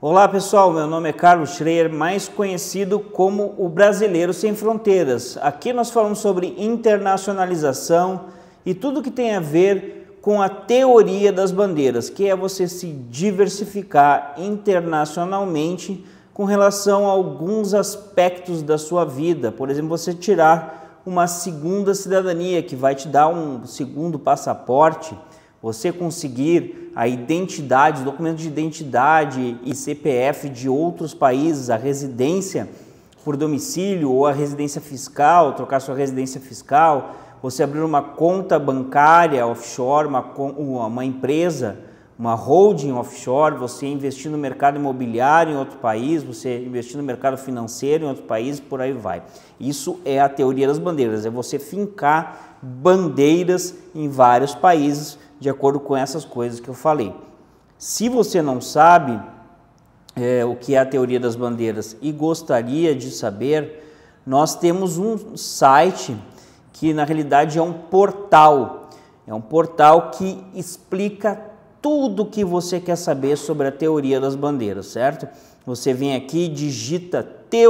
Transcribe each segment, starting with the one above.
Olá pessoal, meu nome é Carlos Schreier, mais conhecido como o Brasileiro Sem Fronteiras. Aqui nós falamos sobre internacionalização e tudo que tem a ver com a teoria das bandeiras, que é você se diversificar internacionalmente com relação a alguns aspectos da sua vida. Por exemplo, você tirar uma segunda cidadania que vai te dar um segundo passaporte, você conseguir a identidade, documento de identidade e CPF de outros países, a residência por domicílio ou a residência fiscal, trocar sua residência fiscal, você abrir uma conta bancária offshore, uma empresa, uma holding offshore, você investir no mercado imobiliário em outro país, você investir no mercado financeiro em outro país, por aí vai. Isso é a teoria das bandeiras, é você fincar bandeiras em vários países, de acordo com essas coisas que eu falei. Se você não sabe o que é a teoria das bandeiras e gostaria de saber, nós temos um site que na realidade é um portal. É um portal que explica tudo o que você quer saber sobre a teoria das bandeiras, certo? Você vem aqui, digita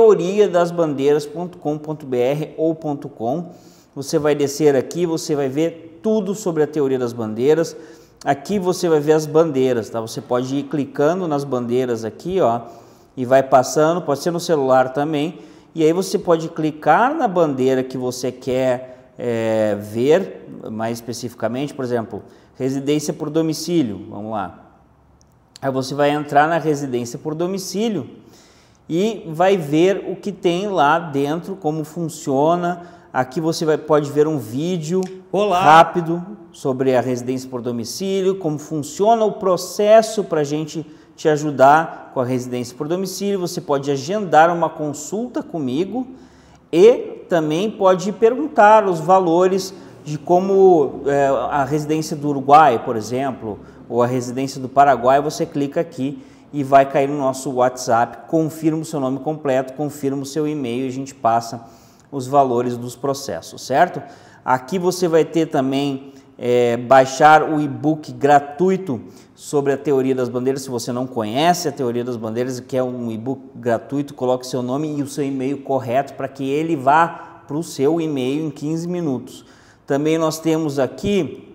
teoriadasbandeiras.com.br ou .com. Você vai descer aqui, você vai ver tudo sobre a teoria das bandeiras. Aqui você vai ver as bandeiras, tá? Você pode ir clicando nas bandeiras aqui, ó, e vai passando, pode ser no celular também. E aí você pode clicar na bandeira que você quer ver mais especificamente, por exemplo, residência por domicílio, vamos lá. Aí você vai entrar na residência por domicílio e vai ver o que tem lá dentro, como funciona. Aqui você pode ver um vídeo rápido sobre a residência por domicílio, como funciona o processo para a gente te ajudar com a residência por domicílio. Você pode agendar uma consulta comigo e também pode perguntar os valores de como a residência do Uruguai, por exemplo, ou a residência do Paraguai. Você clica aqui e vai cair no nosso WhatsApp, confirma o seu nome completo, confirma o seu e-mail e a gente passa os valores dos processos, certo? Aqui você vai ter também baixar o e-book gratuito sobre a teoria das bandeiras. Se você não conhece a teoria das bandeiras e quer um e-book gratuito, coloque seu nome e o seu e-mail correto para que ele vá para o seu e-mail em 15 minutos. Também nós temos aqui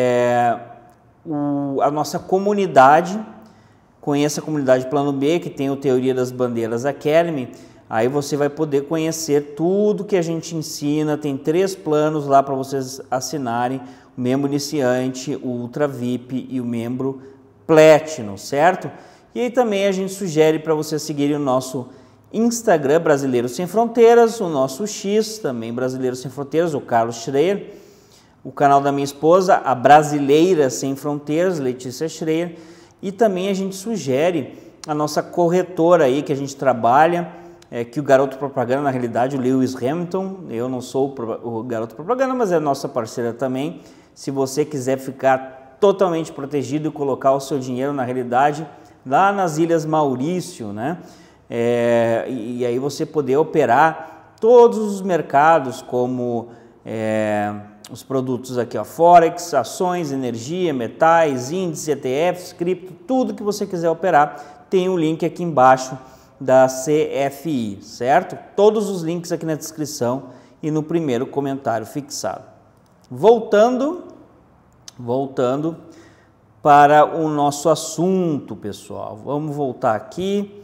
a nossa comunidade. Conheça a comunidade Plano B, que tem o Teoria das Bandeiras Academy. Aí você vai poder conhecer tudo que a gente ensina. Tem 3 planos lá para vocês assinarem: o membro iniciante, o Ultra VIP e o membro Platinum, certo? E aí também a gente sugere para vocês seguirem o nosso Instagram, Brasileiro Sem Fronteiras, o nosso X, também Brasileiro Sem Fronteiras, o Carlos Schreier, o canal da minha esposa, a Brasileira Sem Fronteiras, Letícia Schreier, e também a gente sugere a nossa corretora aí que a gente trabalha, que o garoto propaganda, na realidade, o Lewis Hamilton. Eu não sou o garoto propaganda, mas é nossa parceira também. Se você quiser ficar totalmente protegido e colocar o seu dinheiro, na realidade, lá nas Ilhas Maurício, né? E aí você poder operar todos os mercados, como os produtos aqui, ó, Forex, ações, energia, metais, índices, ETFs, cripto, tudo que você quiser operar, tem o link aqui embaixo da CFI, certo? Todos os links aqui na descrição e no primeiro comentário fixado. Voltando para o nosso assunto, pessoal. Vamos voltar aqui.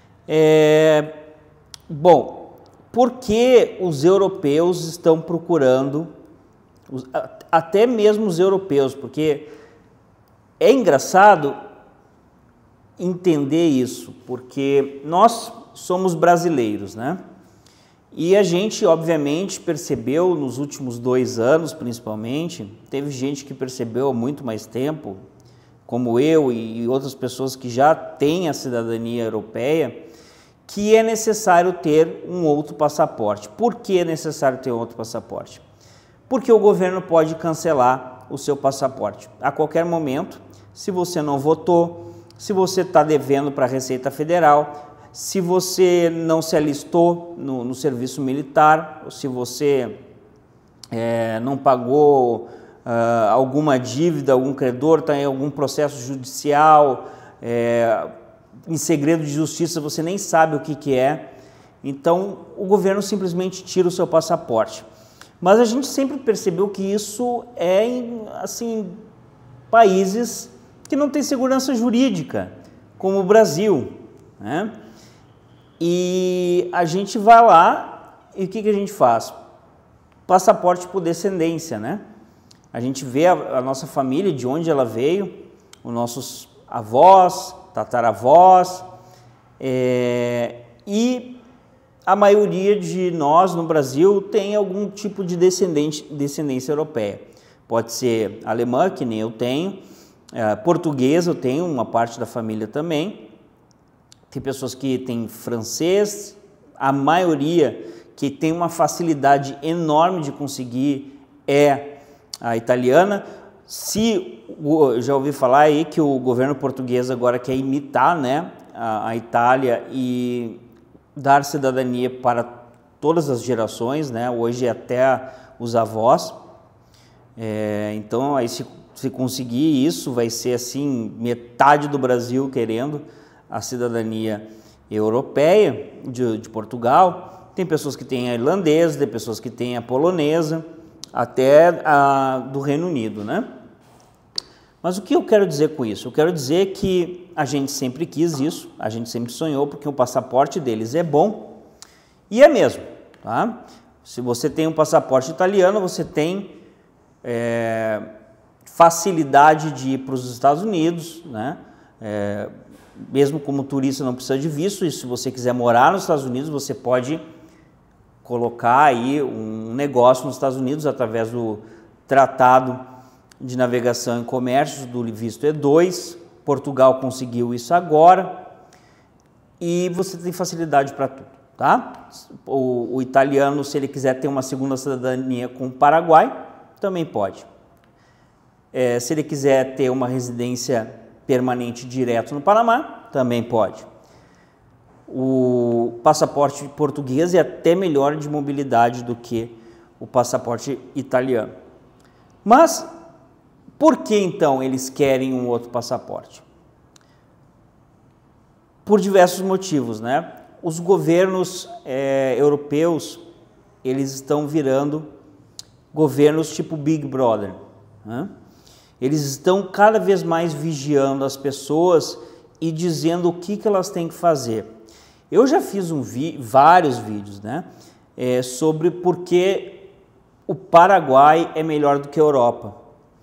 Bom, por que os europeus estão procurando, até mesmo os europeus, porque é engraçado entender isso, porque nós somos brasileiros, né? E a gente, obviamente, percebeu nos últimos 2 anos, principalmente, teve gente que percebeu há muito mais tempo, como eu e outras pessoas que já têm a cidadania europeia, que é necessário ter um outro passaporte. Por que é necessário ter um outro passaporte? Porque o governo pode cancelar o seu passaporte a qualquer momento, se você não votou, se você está devendo para a Receita Federal, se você não se alistou no serviço militar, ou se você não pagou alguma dívida, algum credor, está em algum processo judicial, em segredo de justiça, você nem sabe o que é. Então, o governo simplesmente tira o seu passaporte. Mas a gente sempre percebeu que isso é em, assim, países que não têm segurança jurídica, como o Brasil, né? E a gente vai lá e o que a gente faz? Passaporte por descendência, né? A gente vê a nossa família, de onde ela veio, os nossos avós, tataravós, e a maioria de nós no Brasil tem algum tipo de descendência europeia. Pode ser alemã, que nem eu tenho, portuguesa, eu tenho uma parte da família também. Tem pessoas que têm francês, a maioria que tem uma facilidade enorme de conseguir é a italiana. Já ouvi falar aí que o governo português agora quer imitar, né, a Itália e dar cidadania para todas as gerações, né? Hoje até os avós. Então, aí se conseguir isso, vai ser assim, metade do Brasil querendo a cidadania europeia de Portugal. Tem pessoas que têm a irlandesa, tem pessoas que têm a polonesa, até a do Reino Unido, né? Mas o que eu quero dizer com isso? Eu quero dizer que a gente sempre quis isso, a gente sempre sonhou, porque o passaporte deles é bom, e é mesmo, tá? Se você tem um passaporte italiano, você tem facilidade de ir para os Estados Unidos, né? Mesmo como turista não precisa de visto, e se você quiser morar nos Estados Unidos, você pode colocar aí um negócio nos Estados Unidos através do Tratado de Navegação e Comércio, do visto E2. Portugal conseguiu isso agora e você tem facilidade para tudo, tá? O italiano, se ele quiser ter uma segunda cidadania com o Paraguai, também pode. Se ele quiser ter uma residência permanente direto no Panamá, também pode. O passaporte português é até melhor de mobilidade do que o passaporte italiano. Mas por que então eles querem um outro passaporte? Por diversos motivos, né? Os governos europeus, eles estão virando governos tipo Big Brother, né? Eles estão cada vez mais vigiando as pessoas e dizendo o que elas têm que fazer. Eu já fiz vários vídeos, né, sobre por que o Paraguai é melhor do que a Europa.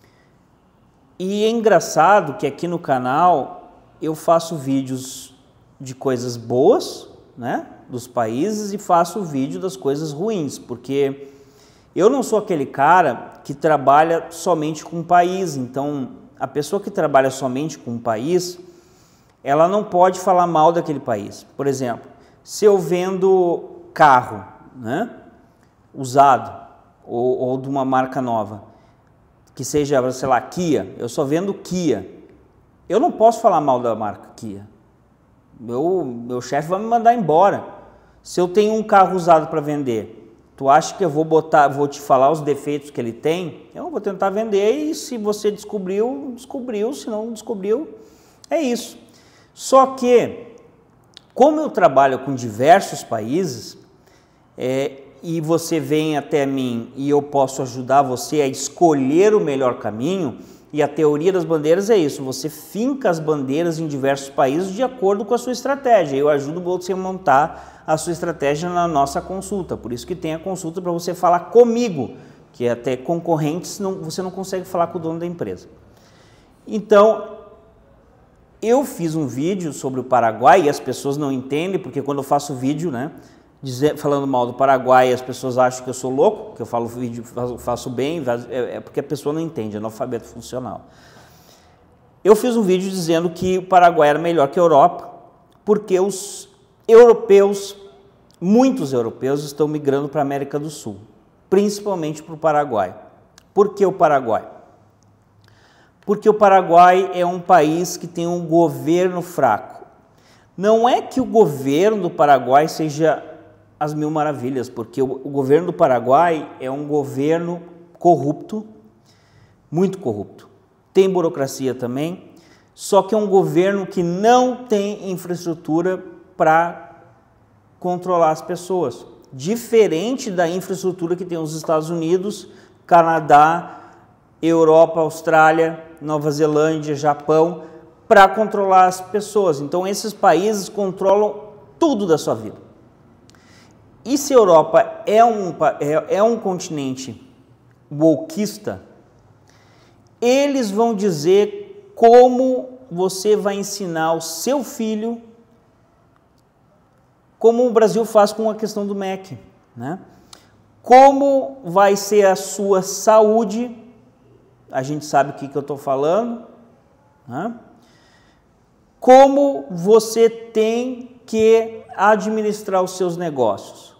E é engraçado que aqui no canal eu faço vídeos de coisas boas, né, dos países, e faço vídeo das coisas ruins, porque eu não sou aquele cara que trabalha somente com um país. Então, a pessoa que trabalha somente com um país, ela não pode falar mal daquele país. Por exemplo, se eu vendo carro, né, usado ou de uma marca nova, que seja, sei lá, Kia, eu só vendo Kia, eu não posso falar mal da marca Kia. Meu chefe vai me mandar embora. Se eu tenho um carro usado para vender, tu acha que eu vou te falar os defeitos que ele tem? Eu vou tentar vender e se você descobriu, se não descobriu, é isso. Só que, como eu trabalho com diversos países, e você vem até mim e eu posso ajudar você a escolher o melhor caminho, e a teoria das bandeiras é isso, você finca as bandeiras em diversos países de acordo com a sua estratégia. Eu ajudo você a montar a sua estratégia na nossa consulta, por isso que tem a consulta para você falar comigo, que até concorrentes você não consegue falar com o dono da empresa. Então, eu fiz um vídeo sobre o Paraguai e as pessoas não entendem, porque quando eu faço vídeo, né, falando mal do Paraguai, as pessoas acham que eu sou louco, que eu falo vídeo, faço bem, é porque a pessoa não entende, é analfabeto funcional. Eu fiz um vídeo dizendo que o Paraguai era melhor que a Europa, porque os europeus, muitos europeus, estão migrando para a América do Sul, principalmente para o Paraguai. Por que o Paraguai? Porque o Paraguai é um país que tem um governo fraco. Não é que o governo do Paraguai seja as mil maravilhas, porque o governo do Paraguai é um governo corrupto, muito corrupto. Tem burocracia também, Só que é um governo que não tem infraestrutura para controlar as pessoas. Diferente da infraestrutura que tem os Estados Unidos, Canadá, Europa, Austrália, Nova Zelândia, Japão, para controlar as pessoas. Então esses países controlam tudo da sua vida. E se a Europa é um continente wokeista, eles vão dizer como você vai ensinar o seu filho, como o Brasil faz com a questão do MEC, né? Como vai ser a sua saúde, a gente sabe o que eu estou falando, né? Como você tem que administrar os seus negócios.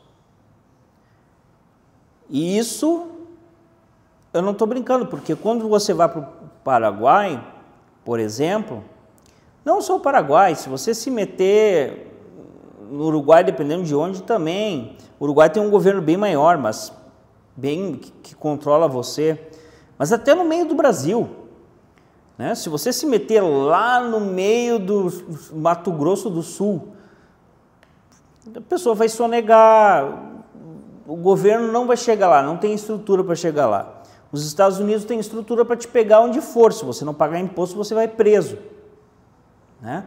E isso, eu não estou brincando, porque quando você vai para o Paraguai, por exemplo, não só o Paraguai, se você se meter no Uruguai, dependendo de onde também, o Uruguai tem um governo bem maior, mas bem que controla você, mas até no meio do Brasil, né? Se você se meter lá no meio do Mato Grosso do Sul, a pessoa vai sonegar, o governo não vai chegar lá, não tem estrutura para chegar lá. Os Estados Unidos têm estrutura para te pegar onde for, se você não pagar imposto, você vai preso, né?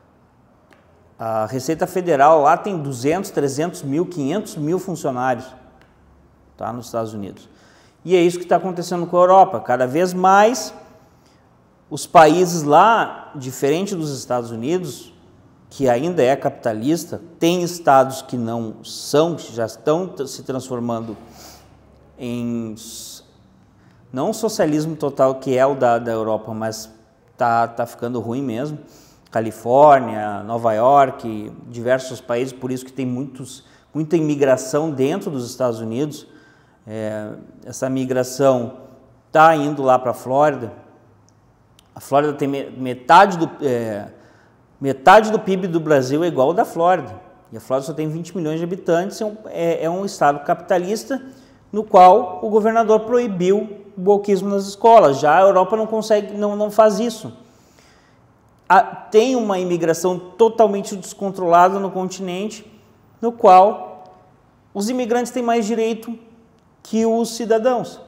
A Receita Federal lá tem 200, 300 mil, 500 mil funcionários, tá, nos Estados Unidos. E é isso que está acontecendo com a Europa. Cada vez mais, os países lá, diferente dos Estados Unidos, que ainda é capitalista, tem estados que não são, que já estão se transformando em... não socialismo total, que é o da Europa, mas tá ficando ruim mesmo. Califórnia, Nova York, diversos países, por isso que tem muita imigração dentro dos Estados Unidos. Essa migração está indo lá para a Flórida. A Flórida tem metade do PIB do Brasil é igual ao da Flórida. E a Flórida só tem 20 milhões de habitantes, é um estado capitalista no qual o governador proibiu o wokeismo nas escolas. Já a Europa não consegue, não faz isso. Tem uma imigração totalmente descontrolada no continente, no qual os imigrantes têm mais direito que os cidadãos.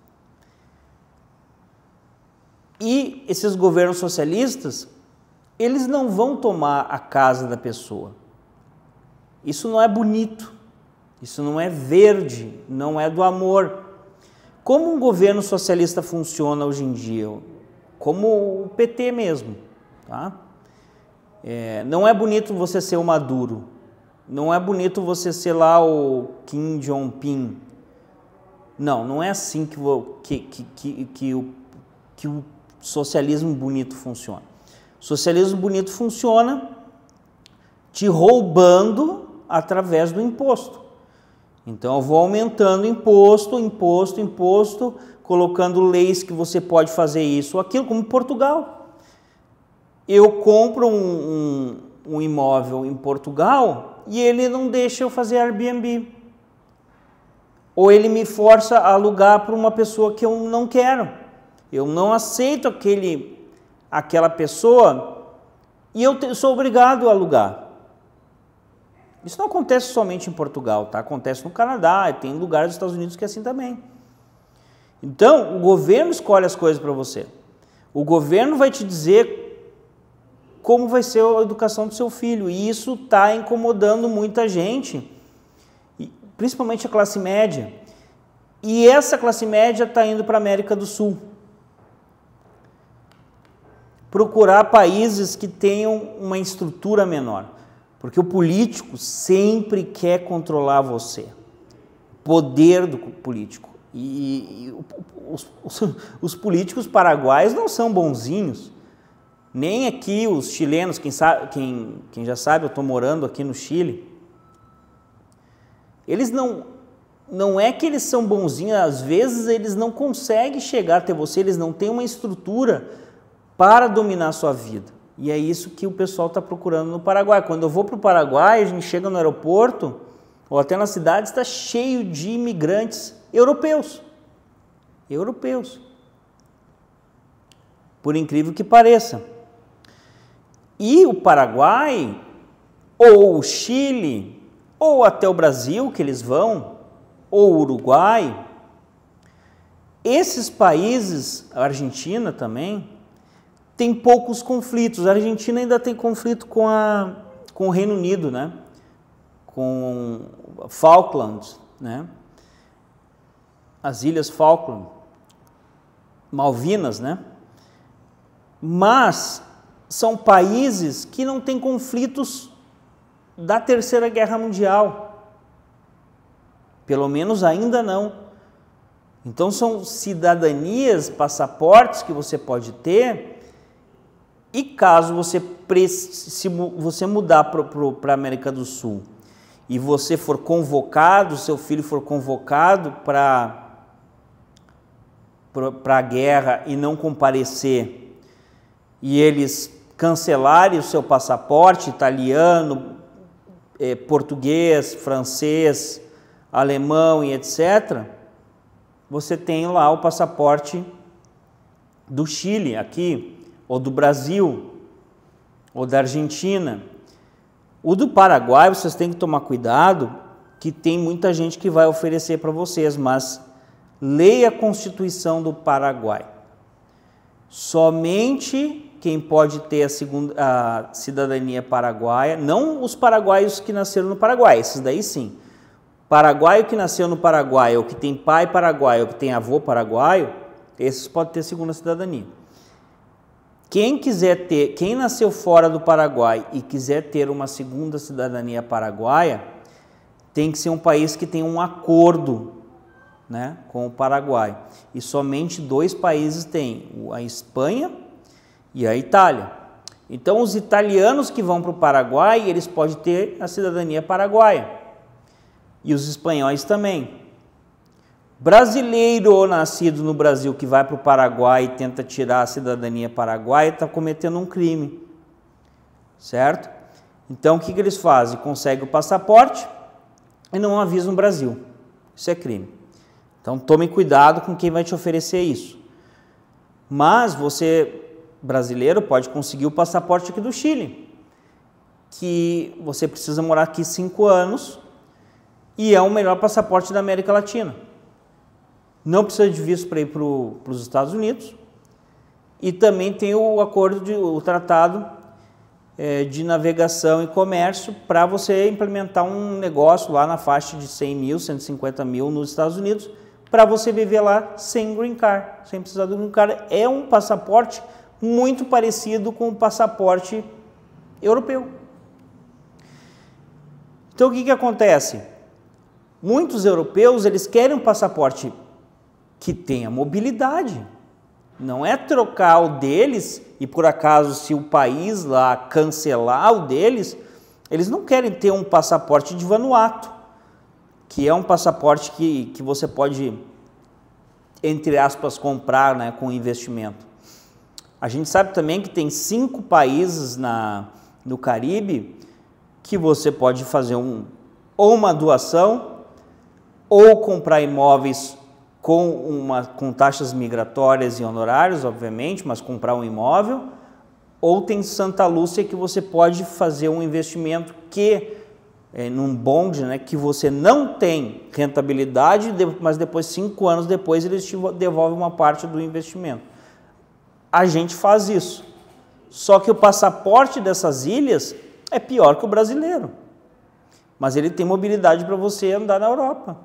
E esses governos socialistas, eles não vão tomar a casa da pessoa. Isso não é bonito, isso não é verde, não é do amor. Como um governo socialista funciona hoje em dia? Como o PT mesmo. Tá? Não é bonito você ser o Maduro, não é bonito você ser lá o Kim Jong-un. Não é assim que o socialismo bonito funciona. O socialismo bonito funciona te roubando através do imposto. Então eu vou aumentando imposto, colocando leis que você pode fazer isso ou aquilo, como Portugal. Eu compro um imóvel em Portugal e ele não deixa eu fazer Airbnb. Ou ele me força a alugar para uma pessoa que eu não quero. Eu não aceito aquela pessoa e eu sou obrigado a alugar. Isso não acontece somente em Portugal, tá? Acontece no Canadá, tem lugares dos Estados Unidos que é assim também. Então, o governo escolhe as coisas para você. O governo vai te dizer como vai ser a educação do seu filho. E isso está incomodando muita gente, principalmente a classe média. E essa classe média está indo para a América do Sul. Procurar países que tenham uma estrutura menor. Porque o político sempre quer controlar você. Poder do político. E os políticos paraguaios não são bonzinhos. Nem aqui os chilenos, quem já sabe, eu estou morando aqui no Chile. Eles não é que eles são bonzinhos, às vezes eles não conseguem chegar até você, eles não têm uma estrutura para dominar a sua vida. E é isso que o pessoal está procurando no Paraguai. Quando eu vou para o Paraguai, a gente chega no aeroporto, ou até na cidade, está cheio de imigrantes europeus. Por incrível que pareça. E o Paraguai, ou o Chile, ou até o Brasil que eles vão, ou o Uruguai, esses países, a Argentina também, tem poucos conflitos. A Argentina ainda tem conflito com o Reino Unido, né? Com Falklands, né? As Ilhas Falkland, Malvinas, né? Mas são países que não têm conflitos da Terceira Guerra Mundial. Pelo menos ainda não. Então são cidadanias, passaportes que você pode ter, e caso você mudar para a América do Sul e você for convocado, seu filho for convocado para a guerra e não comparecer, e eles cancelarem o seu passaporte italiano, português, francês, alemão e etc., você tem lá o passaporte do Chile aqui, ou do Brasil, ou da Argentina. O do Paraguai, vocês têm que tomar cuidado, que tem muita gente que vai oferecer para vocês, mas leia a Constituição do Paraguai. Somente quem pode ter a cidadania paraguaia, não os paraguaios que nasceram no Paraguai, esses daí sim. Paraguaio que nasceu no Paraguai, ou que tem pai paraguaio, ou que tem avô paraguaio, esses podem ter segunda cidadania. Quem nasceu fora do Paraguai e quiser ter uma segunda cidadania paraguaia, tem que ser um país que tem um acordo, né, com o Paraguai. E somente 2 países têm, a Espanha e a Itália. Então, os italianos que vão para o Paraguai, eles podem ter a cidadania paraguaia. E os espanhóis também. Brasileiro ou nascido no Brasil que vai para o Paraguai e tenta tirar a cidadania paraguaia, está cometendo um crime, certo? Então, o que eles fazem? Conseguem o passaporte e não avisam no Brasil. Isso é crime. Então, tome cuidado com quem vai te oferecer isso. Mas você, brasileiro, pode conseguir o passaporte aqui do Chile, que você precisa morar aqui 5 anos e é o melhor passaporte da América Latina. Não precisa de visto para ir para os Estados Unidos, e também tem o tratado de navegação e comércio para você implementar um negócio lá na faixa de 100 mil, 150 mil nos Estados Unidos, para você viver lá sem green card, sem precisar do green card. É um passaporte muito parecido com o passaporte europeu. Então, o que acontece? Muitos europeus, eles querem um passaporte que tenha mobilidade. Não é trocar o deles e, por acaso, se o país lá cancelar o deles, eles não querem ter um passaporte de Vanuatu, que é um passaporte que você pode, entre aspas, comprar, né, com investimento. A gente sabe também que tem 5 países no Caribe que você pode fazer ou uma doação ou comprar imóveis com taxas migratórias e honorários, obviamente, mas comprar um imóvel, ou tem Santa Lúcia que você pode fazer um investimento num bond, né, que você não tem rentabilidade, mas depois, 5 anos depois, eles te devolvem uma parte do investimento. A gente faz isso. Só que o passaporte dessas ilhas é pior que o brasileiro. Mas ele tem mobilidade para você andar na Europa.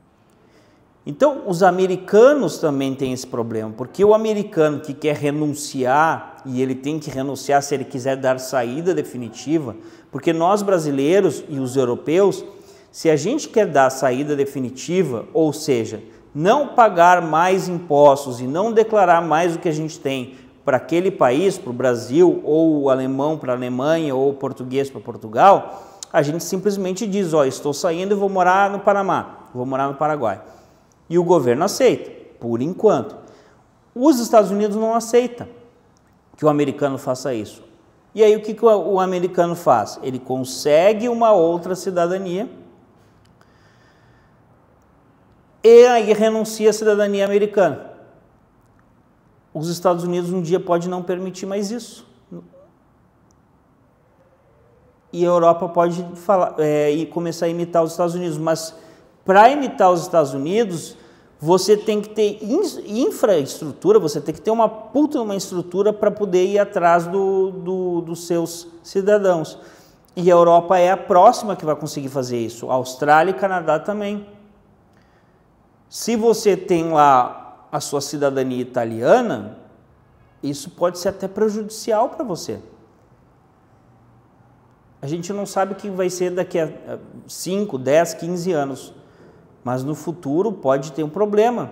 Então, os americanos também têm esse problema, porque o americano que quer renunciar, e ele tem que renunciar se ele quiser dar saída definitiva, porque nós brasileiros e os europeus, se a gente quer dar saída definitiva, ou seja, não pagar mais impostos e não declarar mais o que a gente tem para aquele país, para o Brasil, ou o alemão para a Alemanha, ou o português para Portugal, a gente simplesmente diz, estou saindo e vou morar no Panamá, vou morar no Paraguai. E o governo aceita, por enquanto. Os Estados Unidos não aceitam que o americano faça isso. E aí o que o americano faz? Ele consegue uma outra cidadania e aí renuncia à cidadania americana. Os Estados Unidos um dia pode não permitir mais isso. e a Europa pode e começar a imitar os Estados Unidos. Mas para imitar os Estados Unidos, você tem que ter infraestrutura, você tem que ter uma puta uma estrutura para poder ir atrás dos seus cidadãos. E a Europa é a próxima que vai conseguir fazer isso, a Austrália e Canadá também. Se você tem lá a sua cidadania italiana, isso pode ser até prejudicial para você. A gente não sabe o que vai ser daqui a 5, 10, 15 anos, mas no futuro pode ter um problema.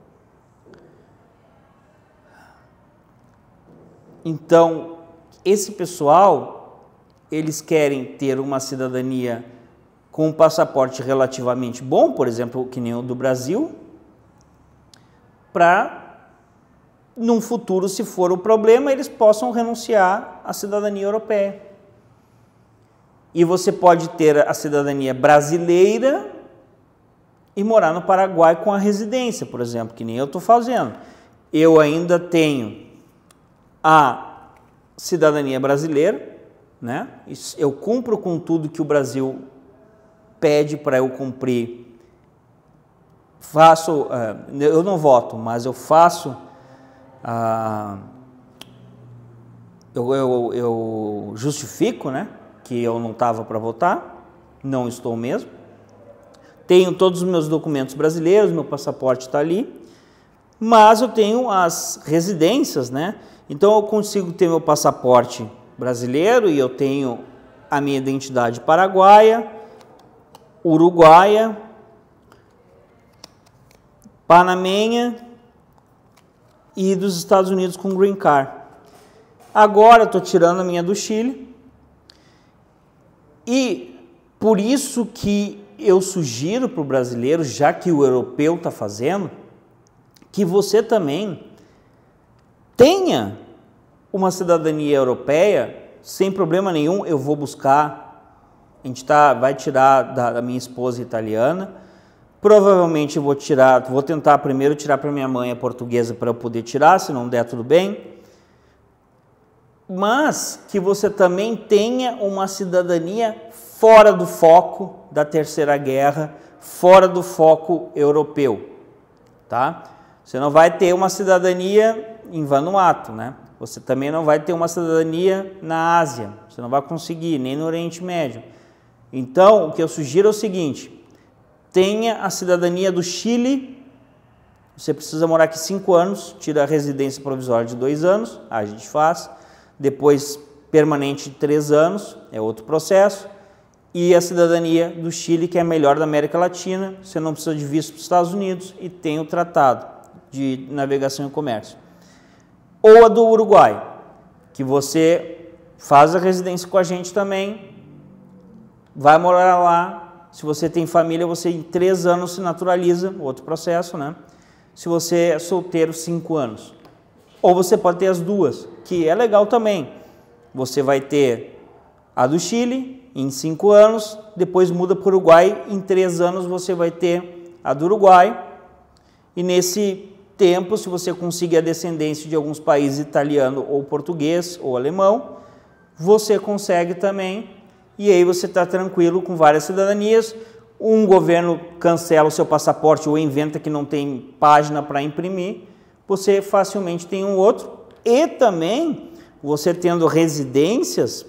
Então, esse pessoal, eles querem ter uma cidadania com um passaporte relativamente bom, por exemplo, que nem o do Brasil, para, num futuro, se for o problema, eles possam renunciar à cidadania europeia. E você pode ter a cidadania brasileira e morar no Paraguai com a residência, por exemplo, que nem eu estou fazendo. Eu ainda tenho a cidadania brasileira, né? Eu cumpro com tudo que o Brasil pede para eu cumprir. Faço, eu não voto, mas eu faço, eu justifico, né, que eu não estava para votar, não estou mesmo. Tenho todos os meus documentos brasileiros, meu passaporte está ali, mas eu tenho as residências, né? Então eu consigo ter meu passaporte brasileiro e eu tenho a minha identidade paraguaia, uruguaia, panamenha e dos Estados Unidos com green card. Agora estou tirando a minha do Chile e por isso que eu sugiro para o brasileiro, já que o europeu está fazendo, que você também tenha uma cidadania europeia sem problema nenhum. Eu vou buscar, a gente vai tirar da minha esposa italiana, provavelmente eu vou tentar primeiro tirar para minha mãe a portuguesa para eu poder tirar, se não der tudo bem, mas que você também tenha uma cidadania fora do foco da Terceira Guerra, fora do foco europeu, tá? Você não vai ter uma cidadania em Vanuatu, né? Você também não vai ter uma cidadania na Ásia, você não vai conseguir, nem no Oriente Médio. Então, o que eu sugiro é o seguinte, tenha a cidadania do Chile, você precisa morar aqui 5 anos, tira a residência provisória de 2 anos, a gente faz, depois permanente de 3 anos, é outro processo, e a cidadania do Chile, que é a melhor da América Latina, você não precisa de visto para os Estados Unidos e tem o tratado de navegação e comércio. Ou a do Uruguai, que você faz a residência com a gente também, vai morar lá, se você tem família, você em 3 anos se naturaliza, outro processo, né? Se você é solteiro, 5 anos. Ou você pode ter as duas, que é legal também. Você vai ter a do Chile em 5 anos, depois muda para o Uruguai, em 3 anos você vai ter a do Uruguai, e nesse tempo, se você conseguir a descendência de alguns países italiano ou português ou alemão, você consegue também, e aí você está tranquilo com várias cidadanias. Um governo cancela o seu passaporte ou inventa que não tem página para imprimir, você facilmente tem um outro, e também você tendo residências,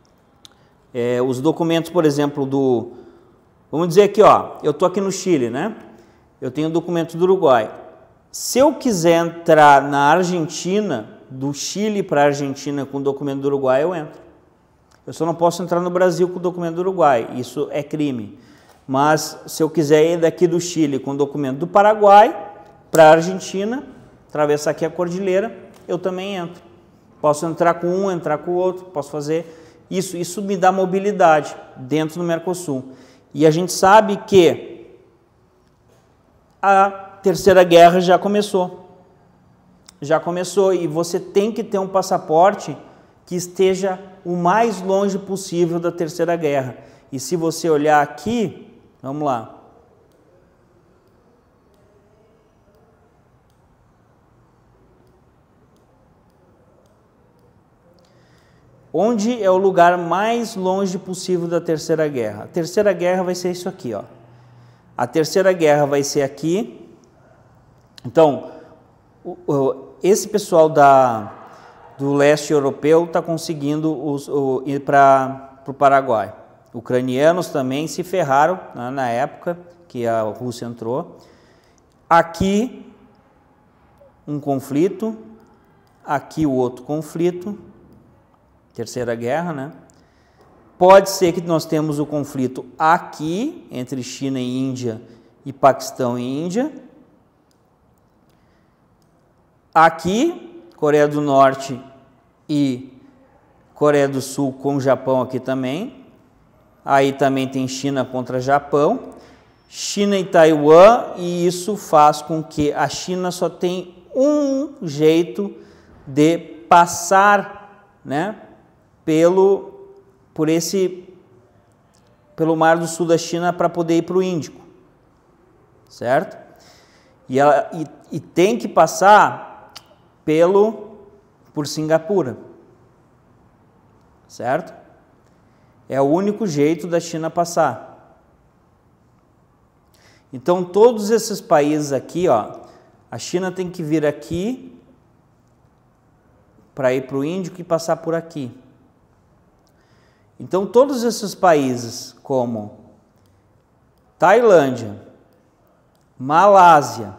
os documentos, por exemplo, vamos dizer aqui, ó, eu estou aqui no Chile, né? Eu tenho o documento do Uruguai. Se eu quiser entrar na Argentina, do Chile para a Argentina com o documento do Uruguai, eu entro. Eu só não posso entrar no Brasil com o documento do Uruguai, isso é crime. Mas se eu quiser ir daqui do Chile com o documento do Paraguai para a Argentina, atravessar aqui a cordilheira, eu também entro. Posso entrar com um, entrar com o outro, posso fazer isso. Isso me dá mobilidade dentro do Mercosul. E a gente sabe que a Terceira Guerra já começou. Já começou e você tem que ter um passaporte que esteja o mais longe possível da Terceira Guerra. E se você olhar aqui, vamos lá. onde é o lugar mais longe possível da Terceira Guerra? A Terceira Guerra vai ser isso aqui, ó. A Terceira Guerra vai ser aqui. Então, esse pessoal do leste europeu está conseguindo ir para o Paraguai. Ucranianos também se ferraram, né, na época que a Rússia entrou. Aqui um conflito, aqui o outro conflito, Terceira Guerra, né? Pode ser que nós temos o conflito aqui, entre China e Índia, e Paquistão e Índia. Aqui, Coreia do Norte e Coreia do Sul com o Japão aqui também. Aí também tem China contra Japão. China e Taiwan, e isso faz com que a China só tem um jeito de passar, né, pelo Mar do Sul da China para poder ir para o Índico, certo? E tem que passar por Singapura, certo? É o único jeito da China passar. Então, todos esses países aqui, ó, a China tem que vir aqui para ir para o Índico e passar por aqui. Então, todos esses países como Tailândia, Malásia,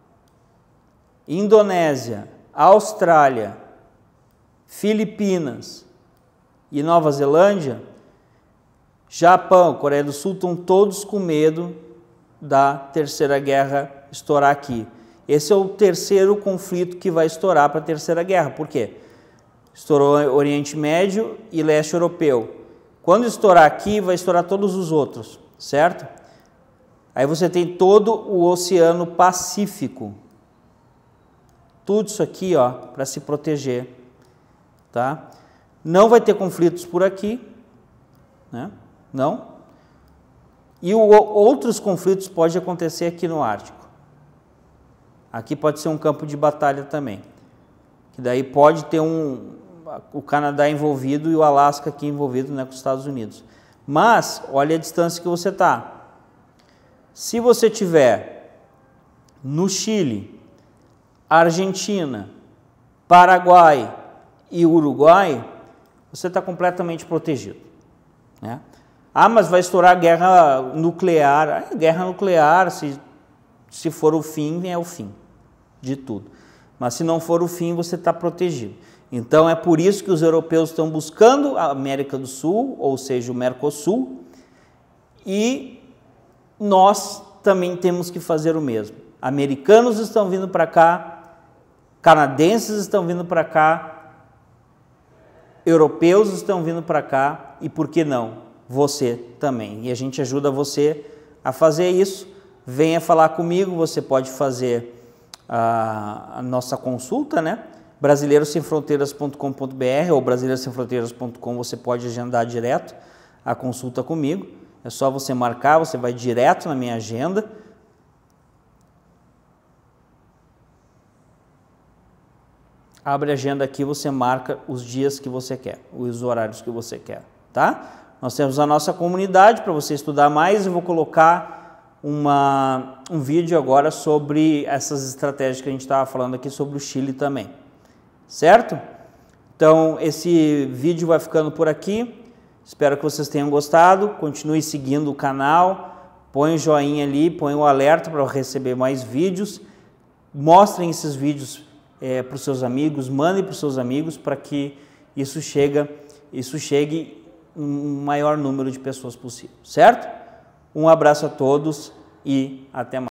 Indonésia, Austrália, Filipinas e Nova Zelândia, Japão, Coreia do Sul, estão todos com medo da Terceira Guerra estourar aqui. Esse é o terceiro conflito que vai estourar para a Terceira Guerra. Por quê? Estourou Oriente Médio e Leste Europeu. Quando estourar aqui, vai estourar todos os outros, certo? Aí você tem todo o Oceano Pacífico. Tudo isso aqui, ó, para se proteger, tá? Não vai ter conflitos por aqui, né? Não. E outros conflitos podem acontecer aqui no Ártico. Aqui pode ser um campo de batalha também. Que daí pode ter o Canadá envolvido e o Alasca aqui envolvido, né, com os Estados Unidos. Mas, olha a distância que você está. Se você tiver no Chile, Argentina, Paraguai e Uruguai, você está completamente protegido, né? Ah, mas vai estourar guerra nuclear. Guerra nuclear, se for o fim, é o fim de tudo. Mas se não for o fim, você está protegido. Então é por isso que os europeus estão buscando a América do Sul, ou seja, o Mercosul, e nós também temos que fazer o mesmo. Americanos estão vindo para cá, canadenses estão vindo para cá, europeus estão vindo para cá, e por que não? Você também. E a gente ajuda você a fazer isso. Venha falar comigo, você pode fazer a nossa consulta, né? brasileirossemfronteiras.com.br ou brasileirossemfronteiras.com, você pode agendar direto a consulta comigo. É só você marcar, você vai direto na minha agenda. Abre a agenda aqui, você marca os dias que você quer, os horários que você quer, tá? Nós temos a nossa comunidade para você estudar mais. Eu vou colocar um vídeo agora sobre essas estratégias que a gente estava falando aqui sobre o Chile também, certo? Então, esse vídeo vai ficando por aqui. Espero que vocês tenham gostado. Continue seguindo o canal. Põe o joinha ali, põe o alerta para receber mais vídeos. Mostrem esses vídeos para os seus amigos, mandem para os seus amigos para que isso chegue um maior número de pessoas possível, certo? Um abraço a todos e até mais.